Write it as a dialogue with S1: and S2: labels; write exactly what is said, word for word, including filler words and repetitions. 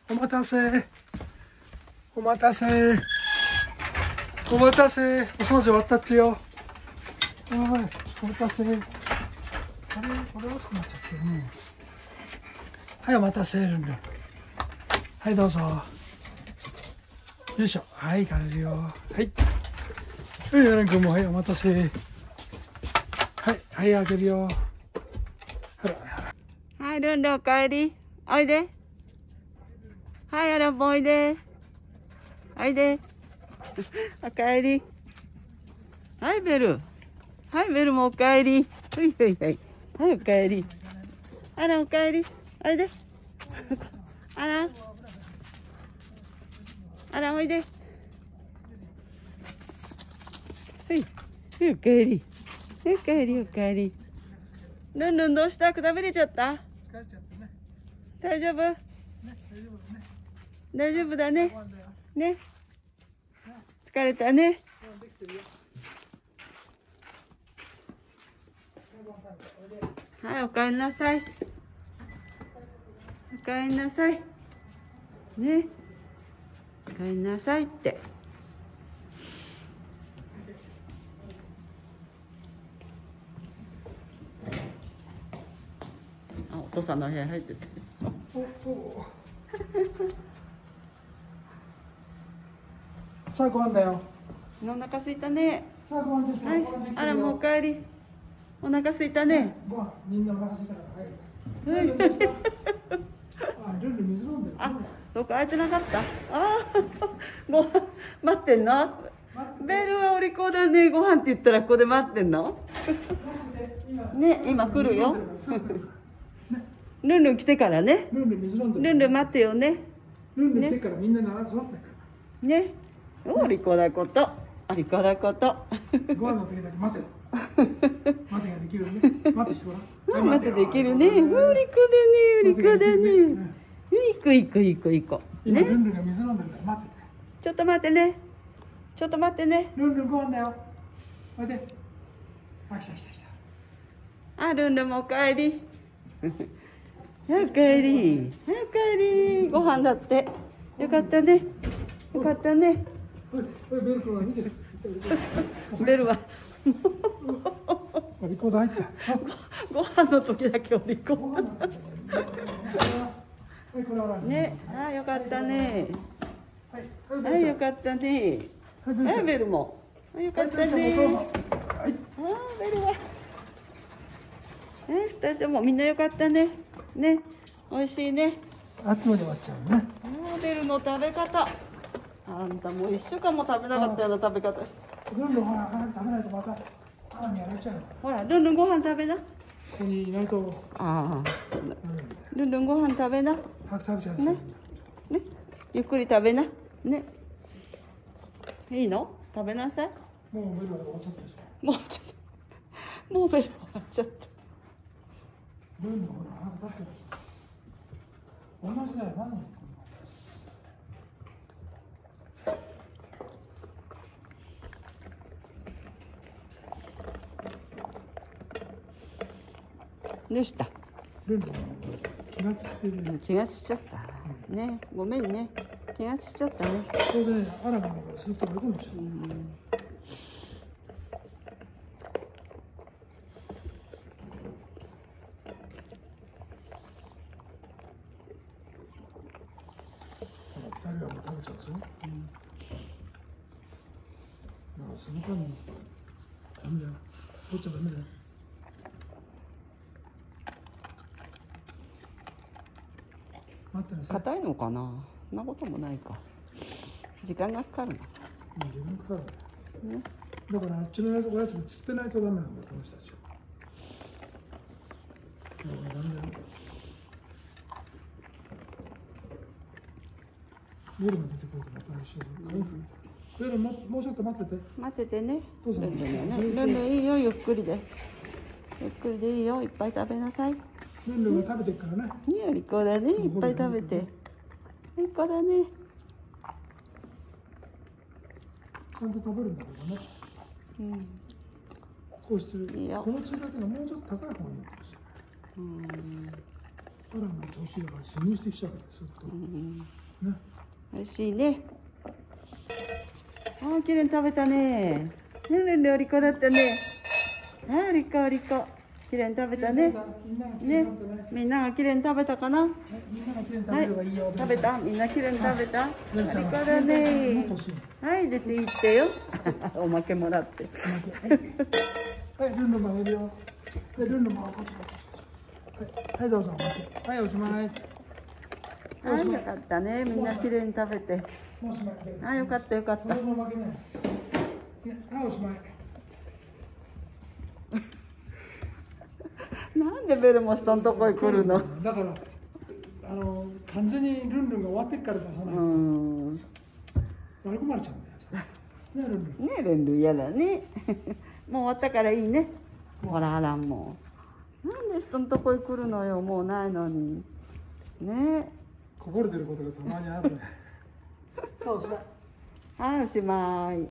S1: お待たせ。お待たせ。お待たせ。お掃除終わったっちよ。おい、お待たせ。あれ、これ遅くなっちゃってるね。はい、お待たせ、ルンルン。はい、どうぞ。よいしょ。はい、行かれるよ。はい。はい、ヤラン君も、はい、お待たせ。はい、はい、開けるよ。ほら。
S2: はい、ルンルンおかえり。おいで。はい、アランもおいで。おいで。おかえり。はい、ベル。はい、ベルもおかえり。はいはいはい。はい、おかえり。アランおかえり。おいで。アラン。アランおいで。はい。はい、おかえり。はい、おかえり、おかえり。ルンルンどうした？くたびれちゃった？
S1: 疲れちゃったね。
S2: 大丈夫？
S1: ね、大丈夫だね。
S2: 大丈夫だね。
S1: ご飯だよ。
S2: ね。疲れたね。
S1: ご飯できてるよ。
S2: はい、おかえりなさい。おかえりなさい。ね。おかえりなさいって。あ、お父さんの部屋入ってて。
S1: さあ、ご飯だよ。
S2: お腹空いたね。
S1: さあ、ご飯ですよ。
S2: はい
S1: ご飯できてるよ。
S2: あら、もうおかえり。お腹空いたね。
S1: ご飯、みんなお腹空いたから
S2: はい
S1: 入る。ルンルンどうした？あ、ルンルン水飲んでる。
S2: あ、どこ空いてなかった。あー、ご飯待ってんの。ベルはお利口だね。ご飯って言ったらここで待ってんの。ね、今来るよ。ルンルン来てからね。
S1: ルンルン水飲んでる。
S2: ルンルン待ってよね。
S1: ルンルン来てからみんな並んで育ってるか
S2: ね。お利口なこと。お利口なこと。
S1: ら。ご飯の次だけ待て。待てができるね。待てしてごらん。
S2: 待ってできるね。お利口だね。お利口だね。いくいくいくいく。
S1: 今ル
S2: ね。
S1: ンルンが水飲んでるから待ってて。
S2: ちょっと待ってね。ちょっと待ってね。
S1: ルンルンご飯だよ。おいで。あ、来た来た来た。
S2: あ、ルンルンもおかえり。おかえり。おかえり。ご飯だって。よかったね。よかったね。
S1: おい、おい、ベル君は見てる。
S2: ベルは。
S1: お利口だ入って。
S2: ご飯の時だけお利口。
S1: はい、これは
S2: ね、あ、よかったね。
S1: はい、
S2: はい、よかったね。はい、ベルも。よかったね。
S1: はい。
S2: あ、ベルは。ね、二人ともみんなよかったね。ね、美味しいね。
S1: あっちまで終わっちゃうね。
S2: あ、ベルの食べ方。あんたもう一週間も食べなかったような食べ方して。
S1: ルンルンほら、早く食べないとまた歯にやられちゃうよ。
S2: ほら、ルンルンご飯食べな。
S1: ここにいないと。
S2: ああ、そうだ。
S1: うん。
S2: ルンルンご飯食べな。
S1: 早く食べちゃうんですよ。
S2: ね。ね、ゆっくり食べな。ね。いいの？食べなさい。
S1: もうベルは終わっちゃったでしょ。
S2: もうちょっと。もうベル終わっちゃった。
S1: ルンルンほら、早く食べてる。同じだよ、何言ってんの。
S2: どうした？
S1: ルンルン気がついてる。
S2: 気がしちゃった。ね、ごめんね。気がしちゃったね。
S1: ここでアラブのからスープが行くんでしょ。
S2: うん。
S1: 二人はもう食べちゃうでしょ。うん。だからその間にダメだよ。取っちゃダメだよ。待ってなさい。
S2: 硬いのかな。そんなこともないか。時間がかかるの。
S1: うん、時間かかる。
S2: ね。
S1: だからあっちのやつおやつも釣ってないとダメなんだよ、この人たちは。だからダメだよ。ベルが出てくるとまた一緒に。ベルももうちょっと待ってて。
S2: 待っててね。
S1: どうぞ
S2: ルンルンね。ルンルンいいよ、ゆっくりで。ゆっくりでいいよ、いっぱい食べなさい。
S1: ルンルンが食べてるからね。
S2: いいよ、利口だね。いっぱい食べて。いい子だね。
S1: ちゃんと食べるんだけどね。
S2: うん。
S1: こうしてる。
S2: いいよ。
S1: この血だけがもうちょっと高い方がいいかもしれない。
S2: うん。
S1: アランの調子だから侵入してきちゃうからずっと、
S2: うん、
S1: ね、
S2: 美味しいね。ああ、きれいに食べたね。ねるんるんお利口だったね。ああ、お利口お利口。きれいに食べたね。ね、みんながきれいに食べたかな。はい、食べた。みんなきれいに食べた。お利口だね。はい、出て行ってよ。おまけもらって。
S1: はい、ルンルンもあげるよ。はい、ルンルンもあげるよ。はい、どうぞ。はい、おしまい。
S2: はい、よかったね。みんなきれいに食べて。あ、よかったよかった。
S1: はい、おしまい。
S2: なんでベルも人のとこへ来るの。
S1: だから、あの、完全にルンルンが終わってから出さないと。うん。悪くまれちゃうんだよ。ね、ルンルン。
S2: ね、ルンルン嫌だね。もう終わったからいいね。ほら、あらんもう。なんで人のとこへ来るのよ、もうないのに。ね。
S1: こぼれてることがたまにあるね。そう、おしまい。
S2: はい、おしまい。